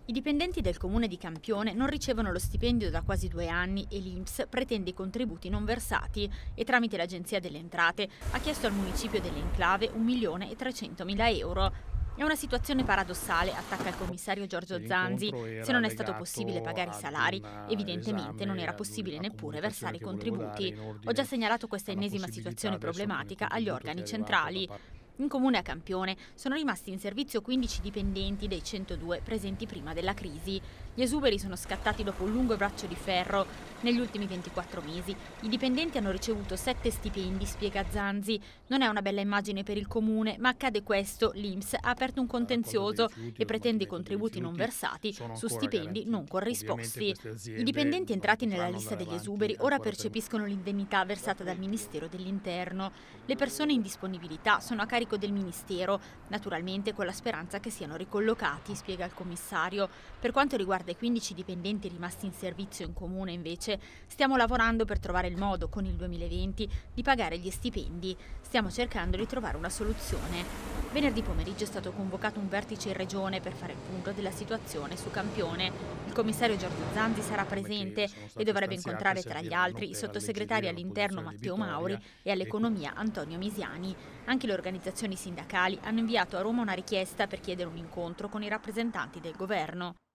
I dipendenti del comune di Campione non ricevono lo stipendio da quasi 2 anni e l'INPS pretende i contributi non versati e tramite l'Agenzia delle Entrate ha chiesto al municipio dell'enclave 1.300.000 euro. È una situazione paradossale, attacca il commissario Giorgio Zanzi. L'incontro Se era non è stato possibile legato pagare i ad salari, un evidentemente non esame, era possibile a neppure comunicazione versare i che volevo dare contributi. in Ho già ordine segnalato questa alla ennesima situazione possibilità, adesso con il problematica agli contributo che è organi arrivato da centrali. parte. In comune a Campione sono rimasti in servizio 15 dipendenti dei 102 presenti prima della crisi. Gli esuberi sono scattati dopo un lungo braccio di ferro. Negli ultimi 24 mesi i dipendenti hanno ricevuto 7 stipendi, spiega Zanzi. Non è una bella immagine per il comune, ma accade questo. L'INPS ha aperto un La raccolta dei contenzioso rifiuti, e lo pretende i smaltimento dei contributi non rifiuti versati sono su ancora stipendi non garantiti. Ovviamente corrisposti. queste I aziende dipendenti non entrati nella potranno lista andare degli avanti esuberi ora ancora per. percepiscono l'indennità versata dal Ministero dell'Interno. Le persone in disponibilità sono a carico del Ministero, naturalmente con la speranza che siano ricollocati, spiega il commissario. Per quanto riguarda i 15 dipendenti rimasti in servizio in comune, invece, stiamo lavorando per trovare il modo, con il 2020, di pagare gli stipendi. Stiamo cercando di trovare una soluzione. Venerdì pomeriggio è stato convocato un vertice in regione per fare il punto della situazione su Campione. Il commissario Giorgio Zanzi sarà presente Sono e state dovrebbe stanziate incontrare tra gli serviranno altri i per sottosegretari alleggerire la all'interno posizione Matteo Mauri debitoria e e all'economia Antonio Misiani. Anche le organizzazioni sindacali hanno inviato a Roma una richiesta per chiedere un incontro con i rappresentanti del governo.